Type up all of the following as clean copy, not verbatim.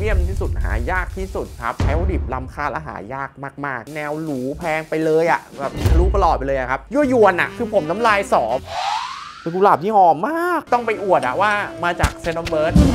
เมียมที่สุดหายากที่สุดครับใช้วัตถุดิบล้ำค่าและหายากมากๆแนวหรูแพงไปเลยอ่ะแบบทะลุประหลอดไปเลยครับยั่วยวนอ่ะคือผมน้ำลายสอเป็นกุหลาบที่หอมมากต้องไปอวดอะว่ามาจากเซนต์เบิร์ด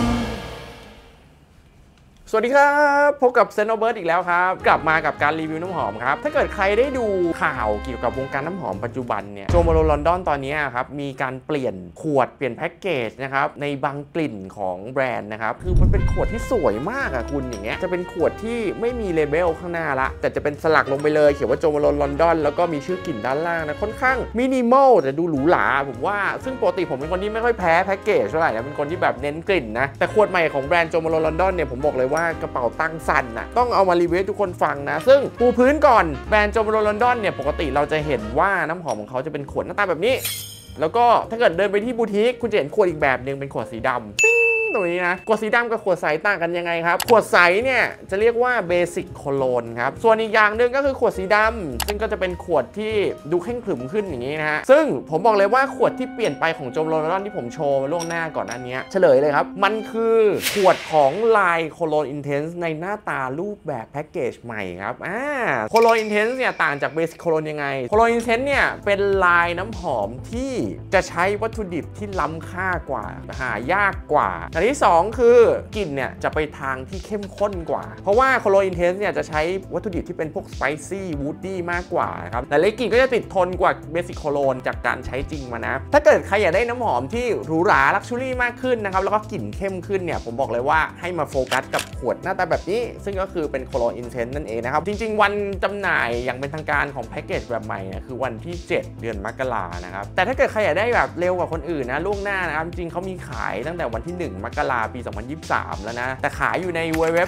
สวัสดีครับพบกับเซนต์เบิร์ดอีกแล้วครับกลับมากับการรีวิวน้ำหอมครับถ้าเกิดใครได้ดูข่าวเกี่ยวกับวงการน้ำหอมปัจจุบันเนี่ยโจโมโลลอนดอนตอนนี้ครับมีการเปลี่ยนขวดเปลี่ยนแพ็กเกจนะครับในบางกลิ่นของแบรนด์นะครับคือมันเป็นขวดที่สวยมากอะคุณอย่างเงี้ยจะเป็นขวดที่ไม่มีเลเบลข้างหน้าละแต่จะเป็นสลักลงไปเลยเขียนว่าโจโมโลลอนดอนแล้วก็มีชื่อกลิ่นด้านล่างนะค่อนข้างมินิมอลแต่ดูหรูหราผมว่าซึ่งปกติผมเป็นคนที่ไม่ค่อยแพ้แพ็กเกจเท่าไหร่นะเป็นคนที่แบบเน้นกลิ่นนะแต่ขวดใหม่ของแบรนด์โจโมโลลอนดอนเนี่ยผมบอกเลยว่ากระเป๋าตังสั่นนะต้องเอามารีวิวทุกคนฟังนะซึ่งปูพื้นก่อนแบรนด์โจโมโลลอนดอนเนี่ยปกติเราจะเห็นว่าน้ำหอมของเขาจะเป็นขวดหน้าตาแบบนี้แล้วก็ถ้าเกิดเดินไปที่บูติกคุณจะเห็นขวดอีกแบบหนึ่งเป็นขวดสีดำปิ้งตรงนี้นะขวดสีดำกับขวดใสต่างกันยังไงครับขวดใสเนี่ยจะเรียกว่าเบสิกโคโลนครับส่วนอีกอย่างหนึ่งก็คือขวดสีดำซึ่งก็จะเป็นขวดที่ดูเคร่งขรึมขึ้นอย่างนี้นะฮะซึ่งผมบอกเลยว่าขวดที่เปลี่ยนไปของโจโมโลลอนดอนที่ผมโชว์มาล่วงหน้าก่อนหน้านี้เฉลยเลยครับมันคือขวดของลายโคโลนอินเทนส์ในหน้าตารูปแบบแพ็กเกจใหม่ครับโคโลนอินเทนส์เนี่ยต่างจากเบสิกโคโลนยังไงโคโลนอินเทนส์เนี่ยเป็นลายน้ำหอมที่จะใช้วัตถุดิบที่ล้ำค่ากว่าหายากกว่าอันที่2คือกลิ่นเนี่ยจะไปทางที่เข้มข้นกว่าเพราะว่าโคโลนอินเทนส์เนี่ยจะใช้วัตถุดิบที่เป็นพวกสไปซี่วูดดี้มากกว่าครับแต่กลิ่นก็จะติดทนกว่าเบสิกโคโลนจากการใช้จริงมานะถ้าเกิดใครอยากได้น้ำหอมที่หรูหราลักชัวรี่มากขึ้นนะครับแล้วก็กลิ่นเข้มขึ้นเนี่ยผมบอกเลยว่าให้มาโฟกัสกับขวดหน้าตาแบบนี้ซึ่งก็คือเป็นโคโลนอินเทนส์นั่นเองนะครับจริงๆวันจำหน่ายอย่างเป็นทางการของแพ็กเกจแบบใหม่เนี่ยคือวันที่7 เดือนมกรานะครับแต่ถ้าเกิดใครอยากได้แบบเร็วกว่าคนอื่นนะล่วงหน้านะครับจริงเขามีขายตั้งแต่วันที่1 มกราปี 2023 แล้วนะแต่ขายอยู่ใน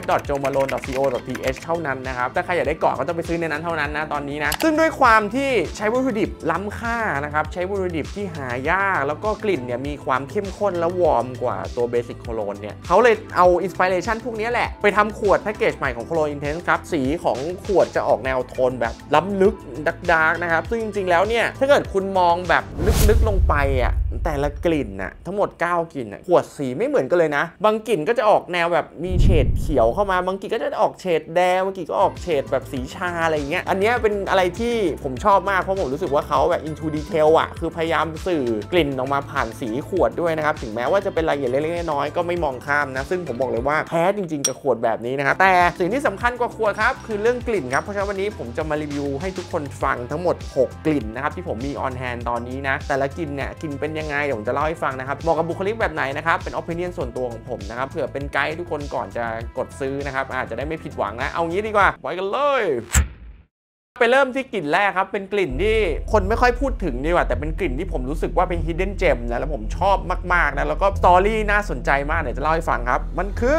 www.jomalone.co.th เท่านั้นนะครับถ้าใครอยากได้ก่อนก็ต้องไปซื้อในนั้นเท่านั้นนะตอนนี้นะซึ่งด้วยความที่ใช้วัตถุดิบล้ำค่านะครับใช้วัตถุดิบที่หายากแล้วก็กลิ่นเนี่ยมีความเข้มข้นและวอร์มกว่าตัวเบสิกโคโลนเนี่ยเขาเลยเอาอินสปิเรชันพวกนี้แหละไปทำขวดแพ็กเกจใหม่ของโคโลนอินเทนส์ครับสีของขวดจะออกแนวโทนแบบล้ำลึกดาร์กนะครับซึ่งจริงๆแล้วเนี่ยถ้าเกิดคุณมองแบบลึกๆลงไปอ่ะแต่ละกลิ่นน่ะทั้งหมด9กลิ่นขวดสีไม่เหมือนกันเลยนะบางกลิ่นก็จะออกแนวแบบมีเฉดเขียวเข้ามาบางกลิ่นก็จะออกเฉดแดงบางกลิ่นก็ออกเฉดแบบสีชาอะไรเงี้ยอันนี้เป็นอะไรที่ผมชอบมากเพราะผมรู้สึกว่าเขาแบบ into detail อ่ะคือพยายามสื่อกลิ่นออกมาผ่านสีขวดด้วยนะครับถึงแม้ว่าจะเป็นรายละเอียดเล็กๆน้อยๆก็ไม่มองข้ามนะซึ่งผมบอกเลยว่าแพ้จริงๆกับขวดแบบนี้นะครับแต่สิ่งที่สำคัญกว่าขวดครับคือเรื่องกลิ่นครับเพราะฉะนั้นวันนี้ผมจะมารีวิวให้ทุกคนฟังทั้งหมด6กลิ่นนะครับที่ผมมี on hand ตอนนี้นะแต่ละกลิ่นเนี่ยกลิ่นเป็นยังไงเดี๋ยวผมจะเล่าให้ฟังนะครับเหมาะกับบุคลิกแบบไหนนะครับเป็น opinion ส่วนตัวของผมนะครับเผื่อเป็นไกด์ทุกคนก่อนจะกดซื้อนะครับอาจจะได้ไม่ผิดหวังนะเอางี้ดีกว่าไปกันเลยไปเริ่มที่กลิ่นแรกครับเป็นกลิ่นที่คนไม่ค่อยพูดถึงดีกว่าแต่เป็นกลิ่นที่ผมรู้สึกว่าเป็น hidden gem นะแล้วผมชอบมากๆนะแล้วก็สตอรี่น่าสนใจมากเดี๋ยวจะเล่าให้ฟังครับมันคือ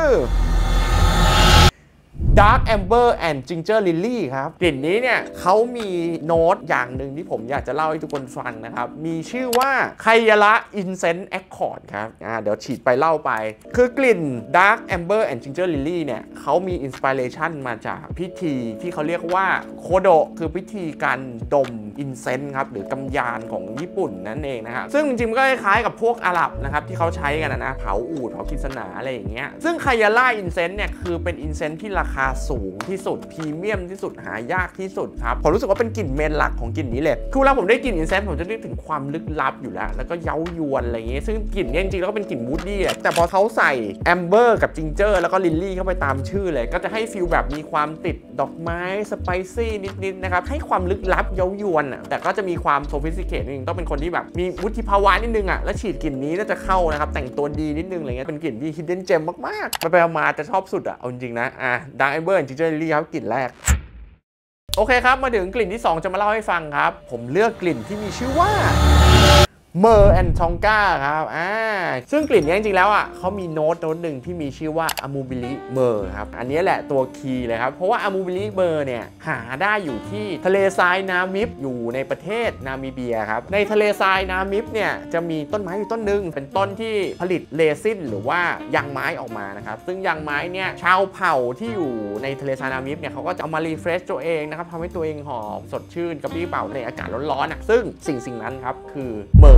Dark Amber and Ginger Lily ครับกลิ่นนี้เนี่ยเขามีโน้ตอย่างหนึ่งที่ผมอยากจะเล่าให้ทุกคนฟังนะครับมีชื่อว่าไคยาระ Incense Accord ครับเดี๋ยวฉีดไปเล่าไปคือกลิ่น Dark Amber and Ginger Lily เนี่ยเขามีอินสปิเรชันมาจากพิธีที่เขาเรียกว่าโคโดะคือพิธีการดมอินเซนส์ครับหรือกำยานของญี่ปุ่นนั่นเองนะครับซึ่งจริงๆก็คล้ายๆกับพวกอาหรับนะครับที่เขาใช้กันนะเผาอูฐเผากิษณาอะไรอย่างเงี้ยซึ่งไคยาระอินเซนส์เนี่ยคือเป็นอินเซนส์ที่ราคาสูงที่สุดพรีเมียมที่สุดหายากที่สุดครับผมรู้สึกว่าเป็นกลิ่นเมนหลักของกลิ่นนี้เลยคือเวลาผมได้กลิ่นอินเซนส์ผมจะนึกถึงความลึกลับอยู่แล้วก็เย้ายวนอะไรอย่างเงี้ยซึ่งกลิ่นนี้จริงๆแล้วก็เป็นกลิ่นวูดดี้แต่พอเขาใส่แอมเบอร์กับจิงเจอร์แล้วก็ลิลลี่เข้าไปตามชื่อเลยก็จะให้ฟีลแบบมีความติดดอกไม้สไปซี่นิดๆนะครับให้ความลึกลับเย้ายวนแต่ก็จะมีความโซฟิสติเคทนิดนึงต้องเป็นคนที่แบบมีวุฒิภาวะนิดนึงแล้วฉีดกลิ่นนี้น่าจะเข้านะครับแต่งตัวดีนิดนึงอะไรเงี้ยเป็นกลิ่นที่ hidden gem มากๆไปมาจะชอบสุดเอาจริงๆนะDark Amber and Ginger Lily ครับกลิ่นแรกโอเคครับมาถึงกลิ่นที่2จะมาเล่าให้ฟังครับผมเลือกกลิ่นที่มีชื่อว่าเมอร์แอนทองกาครับซึ่งกลิ่นนี้จริงๆแล้วเขามีโน้ตหนึ่งที่มีชื่อว่าอะมูบิลิเมอร์ครับอันนี้แหละตัวคีย์เลยครับเพราะว่าอะมูบิลิเมอร์เนี่ยหาได้อยู่ที่ทะเลทรายนามิบอยู่ในประเทศนามิเบียครับในทะเลทรายนามิบเนี่ยจะมีต้นไม้อยู่ต้นหนึ่งเป็นต้นที่ผลิตเรซินหรือว่ายางไม้ออกมานะครับซึ่งยางไม้เนี่ยชาวเผ่าที่อยู่ในทะเลทรายนามิบเนี่ยเขาก็จะเอามารีเฟรชตัวเองนะครับทำให้ตัวเองหอมสดชื่นกระปรี้เปร่าในอากาศร้อนๆซึ่งสิ่งนั้นครับคือเมอร์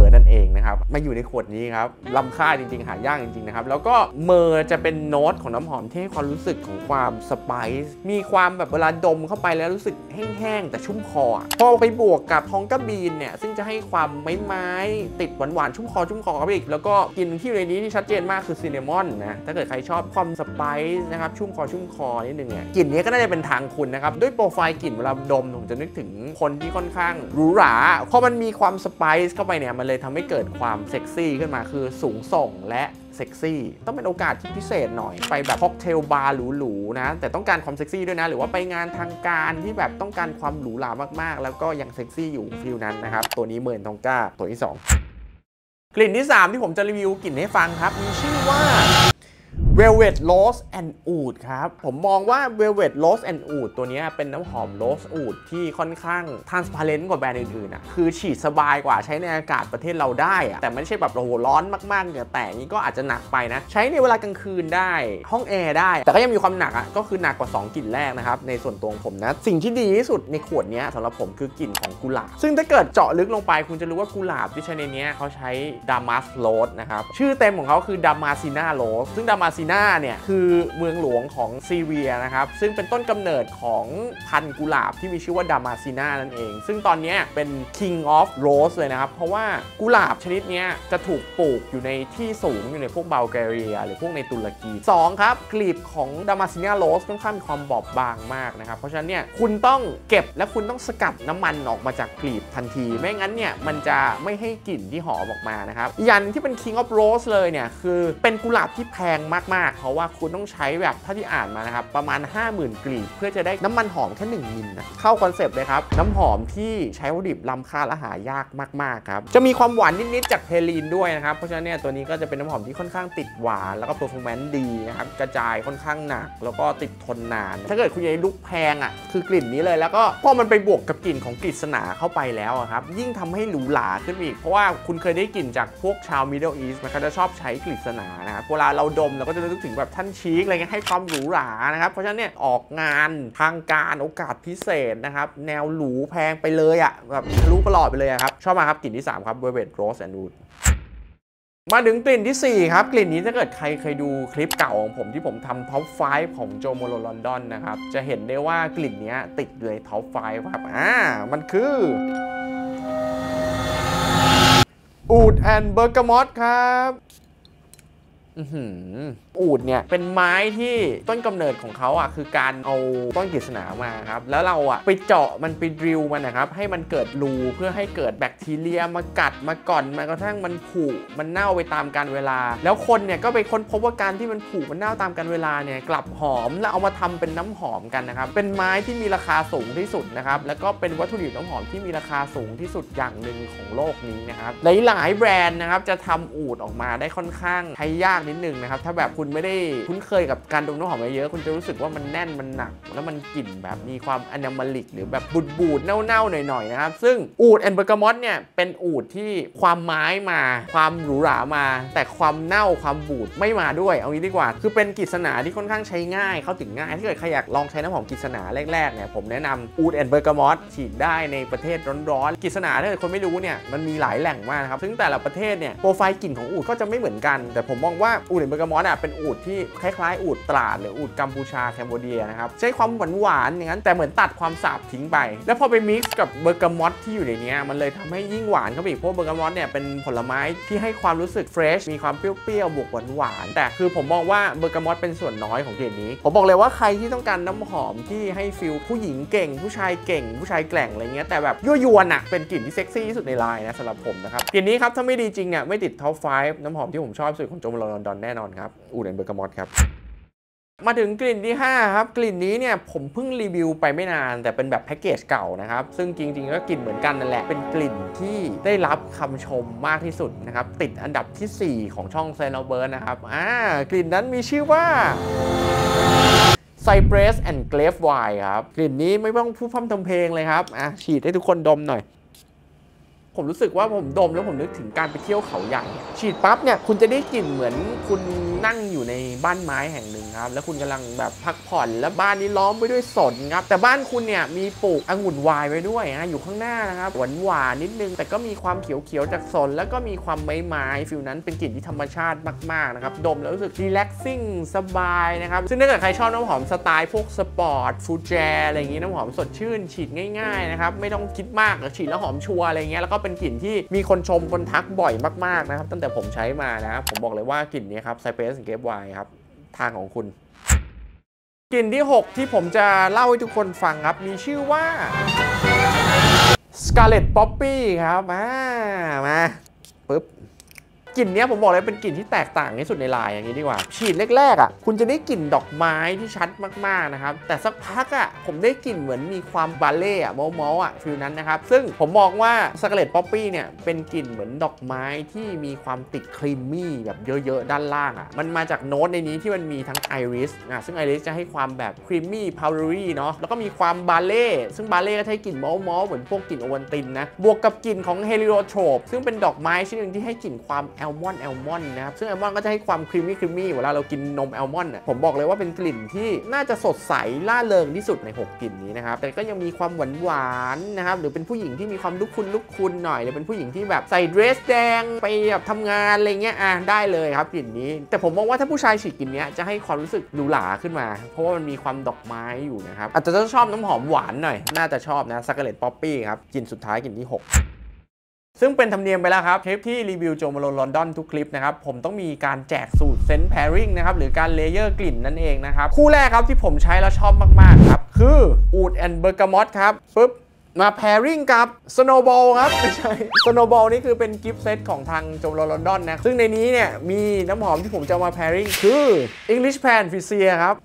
นั่นเองนะครับมาอยู่ในขวดนี้ครับล้ำค่าจริงๆหายากจริงๆนะครับแล้วก็เมอร์จะเป็นโน้ตของน้ำหอมที่ให้ความรู้สึกของความสไปซ์มีความแบบเวลาดมเข้าไปแล้วรู้สึกแห้งๆแต่ชุ่มคอพอไปบวกกับทองกระบีนเนี่ยซึ่งจะให้ความไม้ติดหวานๆชุ่มคอเข้าไปอีกแล้วก็กลิ่นที่อยู่ในนี้ที่ชัดเจนมากคือซินนามอนนะถ้าเกิดใครชอบความสไปซ์นะครับชุ่มคอนิดนึงเนี่ยกลิ่นนี้ก็น่าจะเป็นทางคุณนะครับด้วยโปรไฟล์กลิ่นเวลาดมผมจะนึกถึงคนที่ค่อนข้างหรูหราพอมันมีความสไปซ์เข้าไปเนี่ยมันเลยทำให้เกิดความเซ็กซี่ขึ้นมาคือสูงส่งและเซ็กซี่ต้องเป็นโอกาสที่พิเศษหน่อยไปแบบค็อกเทลบาร์หรูๆนะแต่ต้องการความเซ็กซี่ด้วยนะหรือว่าไปงานทางการที่แบบต้องการความหรูหรามากๆแล้วก็ยังเซ็กซี่อยู่ฟิลนั้นนะครับตัวนี้เมิร์นทองก้าตัวที่2กลิ่นที่3ที่ผมจะรีวิวกลิ่นให้ฟังครับมีชื่อว่า Velvet Rose and Oud ครับผมมองว่า Velvet Rose and Oud ตัวนี้เป็นน้ำหอม Rose Oud ที่ค่อนข้าง transparent กว่าแบรนด์อื่นๆคือฉีดสบายกว่าใช้ในอากาศประเทศเราได้แต่ไม่ใช่แบบโอ้โหร้อนมากๆเหงื่อแตกนี้ก็อาจจะหนักไปนะใช้ในเวลากลางคืนได้ห้องแอร์ได้แต่ก็ยังมีความหนักก็คือหนักกว่า2กลิ่นแรกนะครับในส่วนตัวของผมนะสิ่งที่ดีที่สุดในขวดนี้สำหรับผมคือกลิ่นของกุหลาบซึ่งถ้าเกิดเจาะลึกลงไปคุณจะรู้ว่ากุหลาบที่ใช้ในนี้เขาใช้ดามัสโรสนะครับชื่อเต็มของเขาคือดามาซิน่าโรสซึ่งดามาซิน่าเนี่ยคือเมืองหลวงของซีเรียนะครับซึ่งเป็นต้นกำเนิดของพันธุ์กุหลาบที่มีชื่อว่าดามาซิน่านั่นเองซึ่งตอนนี้เป็น King of Rose เลยนะครับเพราะว่ากุหลาบชนิดนี้จะถูกปลูกอยู่ในที่สูงอยู่ในพวกบัลแกเรียหรือพวกในตุรกี2ครับกลีบของดามาซิน่าโรสค่อนข้างมีความบอบบางมากนะครับเพราะฉะนั้นเนี่ยคุณต้องเก็บและคุณต้องสกัดน้ำมันออกมาจากกลีบทันทีไม่งั้นเนี่ยมันจะไม่ให้กลิ่นที่หอมออกมานะครับยันที่เป็น King of Rose เลยเนี่ยคือเป็นกุหลาบที่แพงมากๆเพราะว่าคุณต้องใช้แบบถ้าที่อ่านมานะครับประมาณ 50,000 กลีบเพื่อจะได้น้ำมันหอมแค่1 มิลนะเข้าคอนเซปต์เลยครับน้ำหอมที่ใช้วัตถุดิบล้ำค่าและหายากมากๆครับจะมีความหวานนิดๆจากเพลีนด้วยนะครับเพราะฉะนั้นเนี่ยตัวนี้ก็จะเป็นน้ำหอมที่ค่อนข้างติดหวานแล้วก็เพอร์ฟอร์แมนซ์ดีนะครับกระจายค่อนข้างหนักแล้วก็ติดทนนานถ้าเกิดคุณอยากลุกแพงคือกลิ่นนี้เลยแล้วก็พอมันไปบวกกับกลิ่นของกฤษณาเข้าไปแล้วครับยิ่งทำให้หรูหราขึ้นอีกเพราะว่าคุณเคยได้กลิ่นจากพวกชาว Middle East มันเขาจะชอบใช้กฤษณานะครับเวลาเราดมเราก็จะนึกถึงแบบท่านชีคอะไรเงี้ยให้ความหรูหรานะครับเพราะฉะนั้นเนี่ยออกงานทางการโอกาสพิเศษนะครับแนวหรูแพงไปเลยแบบทะลุประหลอดไปเลยครับชอบมาครับกลิ่นที่3ครับ Velvet Rose and Oud มาถึงกลิ่นที่4ครับกลิ่นนี้ถ้าเกิดใครเคยดูคลิปเก่าของผมที่ผมทำท็อป 5 ของโจโมโลลอนดอนนะครับจะเห็นได้ว่ากลิ่นนี้ติดอยู่ในท็อป 5 ครับมันคือ Oud and Bergamot ครับอูฐเนี่ยเป็นไม้ที่ต้นกำเนิดของเขาคือการเอาต้นกฤษณามาครับแล้วเราไปเจาะมันไปดริลมันนะครับให้มันเกิดรูเพื่อให้เกิดแบคทีเรียมากัดมาก่อนมากระทั่งมันผุมันเน่าไปตามกาลเวลาแล้วคนเนี่ยก็ไปค้นพบว่าการที่มันผุมันเน่าตามกาลเวลาเนี่ยกลับหอมแล้วเอามาทำเป็นน้ำหอมกันนะครับเป็นไม้ที่มีราคาสูงที่สุดนะครับแล้วก็เป็นวัตถุดิบน้ำหอมที่มีราคาสูงที่สุดอย่างหนึ่งของโลกนี้นะครับหลายแบรนด์นะครับจะทำอูฐออกมาได้ค่อนข้างใช้ยากนิดนึงนะครับถ้าแบบคุณไม่ได้คุ้นเคยกับการดมน้ำหอมเยอะคุณจะรู้สึกว่ามันแน่นมันหนักแล้วมันกลิ่นแบบมีความอนามาลิกหรือแบบบูดๆเน่าๆหน่อยๆนะครับซึ่งอูฐแอนด์เบอร์กามอตเนี่ยเป็นอูฐที่ความไม้มาความหรูหรามาแต่ความเน่าความบูดไม่มาด้วยเอางี้ดีกว่าคือเป็นกฤษณาที่ค่อนข้างใช้ง่ายเข้าถึงง่ายถ้าเกิดใครอยากลองใช้น้ำหอมกฤษณาแรกๆเนี่ยผมแนะนำอูฐแอนด์เบอร์กามอตฉีดได้ในประเทศร้อนๆกฤษณาถ้าเกิดคนไม่รู้เนี่ยมันมีหลายแหล่งมากครับซึ่งแต่ละประเทศเนี่ยโปรไฟล์กลิ่นของอูฐก็จะไม่เหมือนกันแต่ผมมองว่าอูฐแอนด์เบอร์กามอตเป็นอูฐที่คล้ายๆอูฐตราดหรืออูฐกัมพูชาแคนเบเดียนะครับใช้ความหวานอย่างนั้นแต่เหมือนตัดความสาบทิ้งไปแล้วพอไปมิกซ์กับเบอร์กามอตที่อยู่ในนี้มันเลยทำให้ยิ่งหวานเข้าไปอีกเพราะเบอร์กามอตเนี่ยเป็นผลไม้ที่ให้ความรู้สึกเฟรชมีความเปรี้ยวๆบวกหวานแต่คือผมมองว่าเบอร์กามอตเป็นส่วนน้อยของกลิ่นนี้ผมบอกเลยว่าใครที่ต้องการน้ำหอมที่ให้ฟีลผู้หญิงเก่งผู้ชายเก่งผู้ชายแกร่งอะไรเงี้ยแต่แบบยั่วยวนเป็นกลิ่นที่เซ็กซี่ที่สุดในไลน์นะสำหรับผมนะครับกลิ่นนี้ครับถ้าไม่ดีจริงไม่ติดท็อป 5 น้ำหอมที่ผมชอบสุดของโจโมโลลอนดอนแน่นอนครับอูฐแอนด์เบอร์กามอตครับมาถึงกลิ่นที่5ครับกลิ่นนี้เนี่ยผมเพิ่งรีวิวไปไม่นานแต่เป็นแบบแพ็กเกจเก่านะครับซึ่งจริงๆก็กลิ่นเหมือนกันนั่นแหละเป็นกลิ่นที่ได้รับคำชมมากที่สุดนะครับติดอันดับที่4ของช่องเซนเบิร์ดนะครับกลิ่นนั้นมีชื่อว่า Cypress and Grape Wine ครับกลิ่นนี้ไม่ต้องพูดพร่ำทำเพลงเลยครับฉีดให้ทุกคนดมหน่อยผมรู้สึกว่าผมดมแล้วผมนึกถึงการไปเที่ยวเขาใหญ่ฉีดปั๊บเนี่ยคุณจะได้กลิ่นเหมือนคุณนั่งอยู่ในบ้านไม้แห่งหนึ่งครับแล้วคุณกำลังแบบพักผ่อนแล้วบ้านนี้ล้อมไปด้วยสนครับแต่บ้านคุณเนี่ยมีปลูกองุ่นวายไว้ด้วยนะอยู่ข้างหน้านะครับหวานนิดนึงแต่ก็มีความเขียวๆจากสนแล้วก็มีความไม้ฟิลนั้นเป็นกลิ่นที่ธรรมชาติมากๆนะครับดมแล้วรู้สึกรีแลกซิ่งสบายนะครับซึ่งถ้าเกิดใครชอบน้ำหอมสไตล์พวกสปอร์ตฟูแจอะไรอย่างงี้น้ำหอมสดชื่นฉีดง่ายๆนะครับไม่ต้องคิดมากฉีดแล้วหอมชัวร์อะไรเงี้ยแล้วก็เป็นกลิ่นที่มีคนชมคนทักบ่อยมากๆนะครับตั้งแต่ผมใช้มานะผมบอกเลยว่ากลิ่นนี้ครับ Cypress Escape Wine ครับทางของคุณกลิ่นที่ 6 ที่ผมจะเล่าให้ทุกคนฟังครับมีชื่อว่า Scarlet Poppy ครับมาปึ๊บกลิ่นนี้ผมบอกเลยเป็นกลิ่นที่แตกต่างที่สุดในไลน์อย่างนี้ดีกว่าฉีดแรกๆอ่ะคุณจะได้กลิ่นดอกไม้ที่ชัดมากๆนะครับแต่สักพักอ่ะผมได้กลิ่นเหมือนมีความบาเล่อะมอลอ่ะฟิลนั้นนะครับซึ่งผมมองว่า Scarlet Poppy เนี่ยเป็นกลิ่นเหมือนดอกไม้ที่มีความติดครีมมี่แบบเยอะๆด้านล่างอ่ะมันมาจากโน้ตในนี้ที่มันมีทั้งไอริสซึ่งไอริสจะให้ความแบบครีมมี่พาวเดอรี่เนาะแล้วก็มีความบาเล่ซึ่งบาเล่ก็ให้กลิ่นมอลเหมือนพวกกลิ่นโอวัลตินนะบวกกับกลิ่นของเฮลิโอโทรปซึ่งเป็นดอกไม้ชนิดนึงที่ให้กลิ่นความแอลมอนด์นะครับซึ่งแอลมอนด์ก็จะให้ความครีมมี่เวลาเรากินนมแอลมอนด์ผมบอกเลยว่าเป็นกลิ่นที่น่าจะสดใสล่าเริงที่สุดใน6กลิ่นนี้นะครับแต่ก็ยังมีความหวานนะครับหรือเป็นผู้หญิงที่มีความลุกคุณหน่อยหรือเป็นผู้หญิงที่แบบใส่เดรสแดงไปแบบทำงานอะไรเงี้ยได้เลยครับกลิ่นนี้แต่ผมมองว่าถ้าผู้ชายฉีดกลิ่นนี้จะให้ความรู้สึกหรูหราขึ้นมาเพราะว่ามันมีความดอกไม้อยู่นะครับอาจจะต้องชอบน้ำหอมหวานหน่อยน่าจะชอบนะ Scarlet Poppy ครับกลิ่นสุดท้ายกลิ่นที่ 6ซึ่งเป็นธรรมเนียมไปแล้วครับคลิปที่รีวิวโจมาโลลอนดอนทุกคลิปนะครับผมต้องมีการแจกสูตรเซนต์แพริงนะครับหรือการเลเยอร์กลิ่นนั่นเองนะครับคู่แรกครับที่ผมใช้แล้วชอบมากๆครับคืออูดแอนด์เบอร์กามอตครับปึ๊บมาแพริงกับสโนว์บอลครับไม่ใช่สโนว์บอลนี่คือเป็นกิฟต์เซตของทางโจมาโลลอนดอนนะซึ่งในนี้เนี่ยมีน้ำหอมที่ผมจะมาแพริงคือ English Pan Fissia ครับ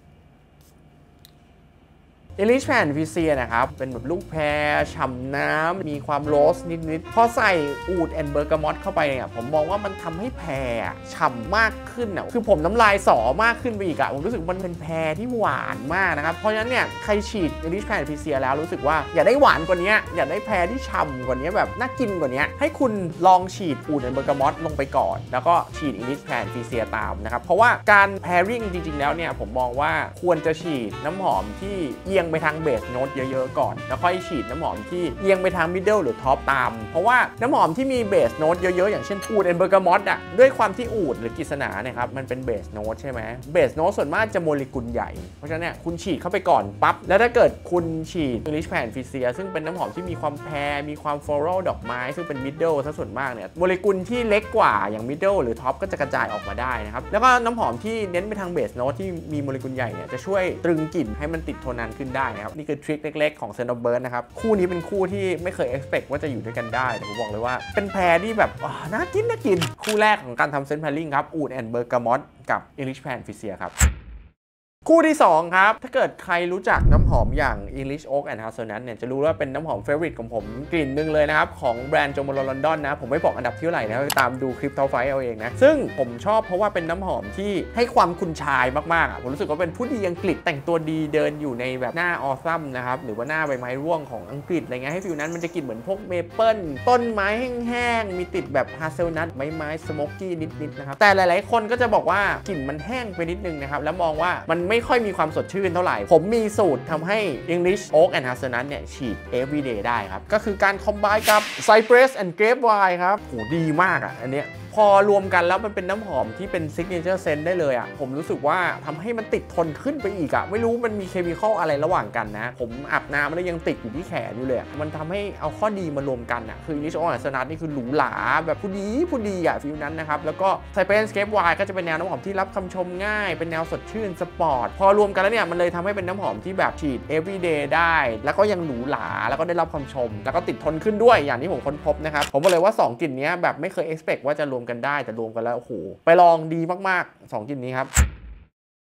English Pan Fissia นะครับเป็นแบบลูกแพรฉ่ำน้ำมีความโรสนิดๆพอใส่อูดแอนด์เบอร์กามอตเข้าไปเนี่ยผมมองว่ามันทำให้แพรฉ่ำมากขึ้นคือผมน้ำลายสอมากขึ้นไปอีกผมรู้สึกมันเป็นแพรที่หวานมากนะครับเพราะฉะนั้นเนี่ยใครฉีด English Pan Fissia แล้วรู้สึกว่าอยากได้หวานกว่านี้อยากได้แพรที่ฉ่ำกว่านี้แบบน่ากินกว่านี้ให้คุณลองฉีดอูดแอนด์เบอร์กามอตลงไปก่อนแล้วก็ฉีด English Pan Fissia ตามนะครับเพราะว่าการ pairing จริงๆแล้วเนี่ยผมมองว่าควรจะฉีดน้ำหอมที่เอียงไปทางเบสโน้ตเยอะๆก่อนแล้วค่อยฉีดน้ำหอมที่เอียงไปทางมิดเดิลหรือท็อปตามเพราะว่าน้ำหอมที่มีเบสโน้ตเยอะๆอย่างเช่นอูดแอนด์เบอร์กามอตด้วยความที่อูดหรือกฤษณาเนี่ยครับมันเป็นเบสโน้ตใช่ไหมเบสโน้ตส่วนมากจะโมเลกุลใหญ่เพราะฉะนั้นเนี่ยคุณฉีดเข้าไปก่อนปั๊บแล้วถ้าเกิดคุณฉีด English Pan Fissia ซึ่งเป็นน้ำหอมที่มีความแพรมีความ floral ดอกไม้ซึ่งเป็นมิดเดิลซะส่วนมากเนี่ยโมเลกุลที่เล็กกว่าอย่างมิดเดิลหรือท็อปก็จะกระจายออกมาได้นะครับแล้วก็น้ำหอมที่เน้นไปทางเบสโน้ตที่มีโมเลกุลใหญ่เนี่ยจะช่วยตรึงกลิ่นให้มันติดทนนานขึ้นได้นะครับนี่คือทริคเล็กๆของเซนต์เบิร์ดนะครับคู่นี้เป็นคู่ที่ไม่เคย expect ว่าจะอยู่ด้วยกันได้แต่ผมบอกเลยว่าเป็นแพรที่แบบน่ากินคู่แรกของการทำเซนต์แพริงครับอูดแอนด์เบอร์กามอตกับ English Pan Fissia ครับคู่ที่ 2 ครับถ้าเกิดใครรู้จักน้ำหอมอย่าง English Oak and Hazelnut เนี่ยจะรู้ว่าเป็นน้ำหอมเฟเวอริตของผมกลิ่นหนึ่งเลยนะครับของแบรนด์โจมาโลลอนดอนนะผมไม่บอกอันดับที่เท่าไหร่นะตามดูคลิปท็อปไฟว์เอาเองนะซึ่งผมชอบเพราะว่าเป็นน้ำหอมที่ให้ความคุณชายมากๆผมรู้สึกว่าเป็นผู้ดีอังกฤษแต่งตัวดีเดินอยู่ในแบบหน้าออซัมนะครับหรือว่าหน้าใบไม้ร่วงของอังกฤษอะไรเงี้ยให้ฟิลนั้นมันจะกลิ่นเหมือนพวกเมเปิลต้นไม้แห้งๆมีติดแบบฮาเซลนัทไม้สโมกกี้นิดๆนะครับแต่หลายๆคนก็จะบอกว่ากลิ่นมันแห้งไปนิดนึงนะครับแล้วมองว่ามันไม่ค่อยมีความสดชื่นเท่าไหร่ผมมีสูตรทำให้ English Oak and Hazelnut เนี่ยฉีด everyday ได้ครับก็คือการ combine กับ Cypress and Grape Wine ครับโหดีมากอันเนี้ยพอรวมกันแล้วมันเป็นน้ำหอมที่เป็น signature scent ได้เลยผมรู้สึกว่าทำให้มันติดทนขึ้นไปอีกไม่รู้มันมีเคมีคอลอะไรระหว่างกันนะผมอาบน้ำแล้วยังติดอยู่ที่แขนอยู่เลยมันทำให้เอาข้อดีมารวมกันคือ English Oak and Hazelnut นี่คือหรูหราแบบผู้ดีฟิลนั้นนะครับแล้วก็ Cypress and Grape Wine ก็จะเป็นแนวน้ำหอมที่รับคำชมง่ายเป็นแนวสดชื่นสปอร์ตพอรวมกันแล้วเนี่ยมันเลยทำให้เป็นน้ำหอมที่แบบฉีด everyday ได้แล้วก็ยังหรูหราแล้วก็ได้รับคำชมแล้วก็ติดทนขึ้นด้วยอย่างที่ผมค้นพบนะครับผมบอกเลยว่า2กลิ่นนี้แบบไม่เคย expect ว่าจะรวมกันได้แต่รวมกันแล้วโอ้โหไปลองดีมากๆ2กลิ่นนี้ครับ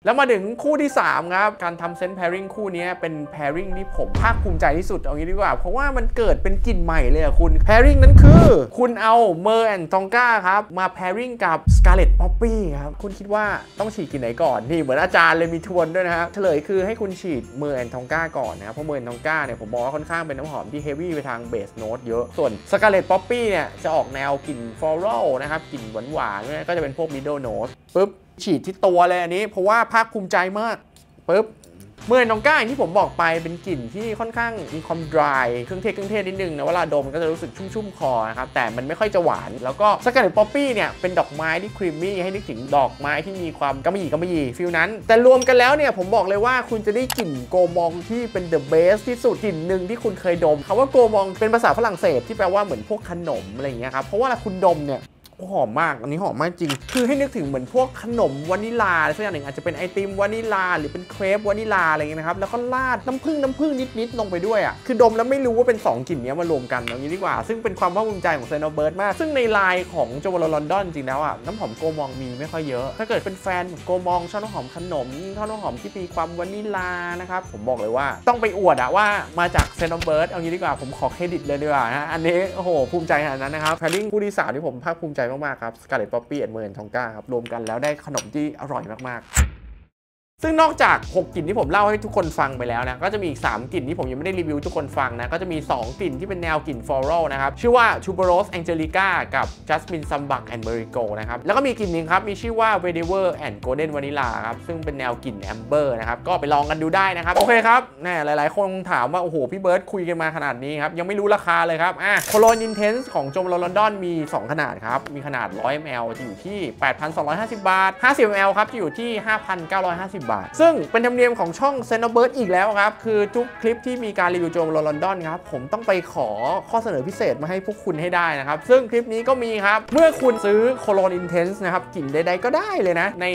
แล้วมาถึงคู่ที่3ครับการทำเซนต์ pairing คู่นี้เป็น pairing ที่ผมภาคภูมิใจที่สุดเอางี้ดีกว่าเพราะว่ามันเกิดเป็นกลิ่นใหม่เลยคุณ pairing นั้นคือคุณเอาเมอร์แอนทองก้าครับมา pairing กับ Scarlet Poppy ครับคุณคิดว่าต้องฉีดกลิ่นไหนก่อนนี่เหมือนอาจารย์เลยมีทวนด้วยนะครับเฉลยคือให้คุณฉีดเมอร์แอนทองก้าก่อนนะครับเพราะเมอร์แอนทองก้าเนี่ยผมบอกว่าค่อนข้างเป็นน้ำหอมที่ heavy ไปทาง base note เยอะส่วน Scarlet Poppy เนี่ยจะออกแนวกลิ่น floral นะครับกลิ่นหวานๆก็จะเป็นพวก middle note ปุ๊บฉีดที่ตัวเลยอันนี้เพราะว่าภาคภูมิใจมากปุ๊บเมื่อน้องก้าอย่างที่ผมบอกไปเป็นกลิ่นที่ค่อนข้างมีความ dry เครื่องเทศนิดนึงนะเวลาดมก็จะรู้สึกชุ่มคอนะครับแต่มันไม่ค่อยจะหวานแล้วก็ Scarlet Poppy เนี่ยเป็นดอกไม้ที่ครีมมี่ให้นึกถึงดอกไม้ที่มีความกำมะหยี่ฟิลนั้นแต่รวมกันแล้วเนี่ยผมบอกเลยว่าคุณจะได้กลิ่นโกมองที่เป็น the best ที่สุดกลิ่นหนึ่งที่คุณเคยดมคำว่าโกมองเป็นภาษาฝรั่งเศสที่แปลว่าเหมือนพวกขนมอะไรอย่างเงี้ยครับเพราะว่าคุณดมเนี่ยหอมมากอันนี้หอมมากจริงคือให้นึกถึงเหมือนพวกขนมวานิลาอะไรสักอย่างหนึ่งอาจจะเป็นไอติมวานิลาหรือเป็นเครปวานิลาอะไรเงี้ยนะครับแล้วก็ราดน้ำผึ้งนิดลงไปด้วยอ่ะคือดมแล้วไม่รู้ว่าเป็น2กลิ่นนี้มารวมกันอย่างนี้ดีกว่าซึ่งเป็นความภาคภูมิใจของเซนต์เบิร์ดมากซึ่งในไลน์ของโจวาโลลอนดอนจริงแล้วอ่ะน้ำหอมโกมองมีไม่ค่อยเยอะถ้าเกิดเป็นแฟนโกมองชอบน้ำหอมขนมชอบน้ำหอมที่มีความวานิลานะครับผมบอกเลยว่าต้องไปอวดอะว่ามาจากเซนต์เบิร์ดเอางี้ดีกว่าผมขอเครดิตเลยดีกว่านะอันนี้โอ้โหภูมิใจขนาดนั้นนะครับแพร์ริ่งคู่ที่3ที่ผมภาคภูมิใจมากๆครับScarlet Poppyเมอร์แอนทองก้าครับรวมกันแล้วได้ขนมที่อร่อยมากๆซึ่งนอกจาก6กลิ่นที่ผมเล่าให้ทุกคนฟังไปแล้วนะก็จะมีอีก3กลิ่นที่ผมยังไม่ได้รีวิวทุกคนฟังนะก็จะมี2กลิ่นที่เป็นแนวกลิ่น floral นะครับชื่อว่า Tuberose Angelica กับ Jasmine Sambac and Marigold นะครับแล้วก็มีกลิ่นนึงครับมีชื่อว่า Vetiver and Golden Vanilla ครับซึ่งเป็นแนวกลิ่น Amber นะครับก็ไปลองกันดูได้นะครับโอเคครับแน่หลายๆคนถามว่าโอ้โหพี่เบิร์ดคุยกันมาขนาดนี้ครับยังไม่รู้ราคาเลยครับCologne Intense ของโจวาโลลอนดอนมี2ขนาดครับมีขนาด 100 ml จะอยู่ที่ 8,250 บาท50 ml ครับจะอยู่ที่ 5,950 บาทซึ่งเป็นธรรมเนียมของช่องเซนต์เบิร์ดอีกแล้วครับคือทุกคลิปที่มีการรีวิวโจวาโลลอนดอนครับผมต้องไปขอข้อเสนอพิเศษมาให้พวกคุณให้ได้นะครับซึ่งคลิปนี้ก็มีครับเมื่อคุณซื้อ Cologne Intense นะครับกลิ่นใดๆก็ได้เลยนะใน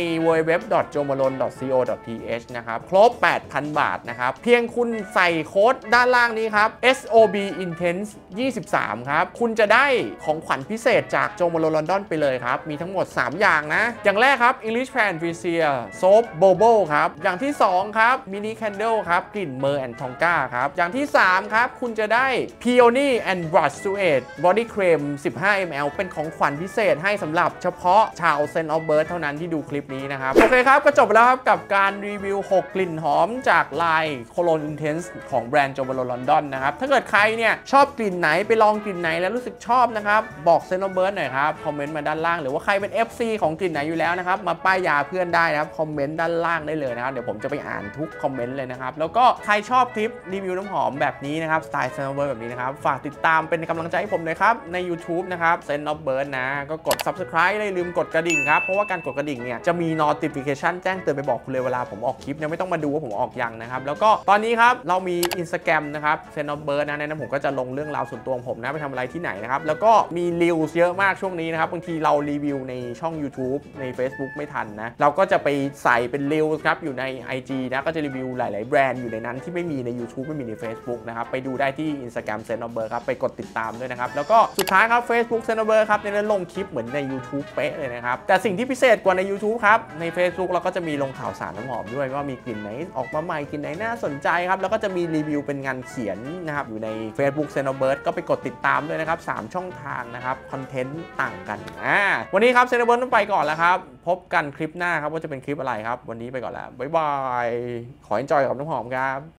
www.jomalone.co.th นะครับครบ 8,000 บาทนะครับเพียงคุณใส่โค้ดด้านล่างนี้ครับ SOB Intense 23ครับคุณจะได้ของขวัญพิเศษจากโจวาโลลอนดอนไปเลยครับมีทั้งหมด3อย่างนะอย่างแรกครับ English Pan Vicia Soap Bobo ครับอย่างที่2ครับ Mini Candle ครับกลิ่นเมอร์แอนทองก้าครับอย่างที่3ครับคุณจะได้ Peony and Brush Suede Body Cream 15 ml เป็นของขวัญพิเศษให้สำหรับเฉพาะชาวเซนต์เบิร์ดเท่านั้นที่ดูคลิปนี้นะครับโอเคครับก็จบแล้วครับกับการรีวิว6กลิ่นหอมจากไลน์ Cologne Intense ของแบรนด์โจวาโลลอนดอนนะครับถ้าเกิดใครเนี่ยชอบกลิ่นไหนไปลองกลิ่นไหนแล้วรู้สึกชอบนะครับบอกเซนต์เบิร์ดหน่อยครับคอมเมนต์มาด้านล่างหรือว่าใครเป็น FC ของกลิ่นไหนอยู่แล้วนะครับมาป้ายยาเพื่อนได้นะครับคอมเมนต์ด้านล่างได้เลยนะครับเดี๋ยวผมจะไปอ่านทุกคอมเมนต์เลยนะครับแล้วก็ใครชอบคลิปรีวิวน้ำหอมแบบนี้นะครับสไตล์เซนต์เบิร์ดแบบนี้นะครับฝากติดตามเป็นกำลังใจให้ผมเลยครับใน YouTube นะครับเซนต์เบิร์ดนะก็กด Subscribe อย่าลืมกดกระดิ่งครับเพราะว่าการกดกระดิ่งเนี่ยจะมี Notification แจ้งเตือนไปบอกคุณเลยเวลาผมออกคลิปเนี่ยไม่ต้องมาดูว่าผมออกยังนะครับแล้วก็ตอนนี้ครับเรามี Instagram นะครับเซนต์เบิร์ดนะในนั้นผมก็จะลงเรื่องราวส่วนตัวของผมนะไปทำอะไรที่ไหนนะครับแล้วก็มีรีวิวเยอะมากช่วงนี้นะครับบางทีเรารีวิวในช่อง YouTube ใน Facebook ไม่ทันนะเราก็จะไปใส่เป็นรีวิวครับอยู่ใน IG นะก็จะรีวิวหลายๆแบรนด์อยู่ในนั้นที่ไม่มีใน YouTube ไม่มีใน Facebook นะครับไปดูได้ที่ Instagram เซนต์เบิร์ดครับไปกดติดตามด้วยนะครับแล้วก็สุดท้ายครับ Facebook เซนต์เบิร์ดครับในนั้นลงคลิปเหมือนใน YouTube เป๊ะเลยนะครับแต่สิ่งที่พิเศษกว่าใน YouTube ครับใน Facebook เราก็จะมีลงข่าวสารน้ำหอมด้วยว่ามีกลิ่นไหนออกมาใหม่กลิ่นไหนน่าสนใจครับแล้วก็จะมีรีวิวเป็นงานเขียนนะครับอยู่ใน Facebook เซนต์เบิร์ดก็ไปกดติดตามด้วยนะครับ3ช่องทางนะครับคอนเทนต์ต่างกันวันนี้ครับเซนต์เบิร์ดต้องไปก่อนแล้วครับพบกันคลิปหน้าครับว่าจะเป็นคลิปอะไรครับวันนี้ไปก่อนแล้วบ๊ายบายขอ enjoy กับน้ำหอมครับ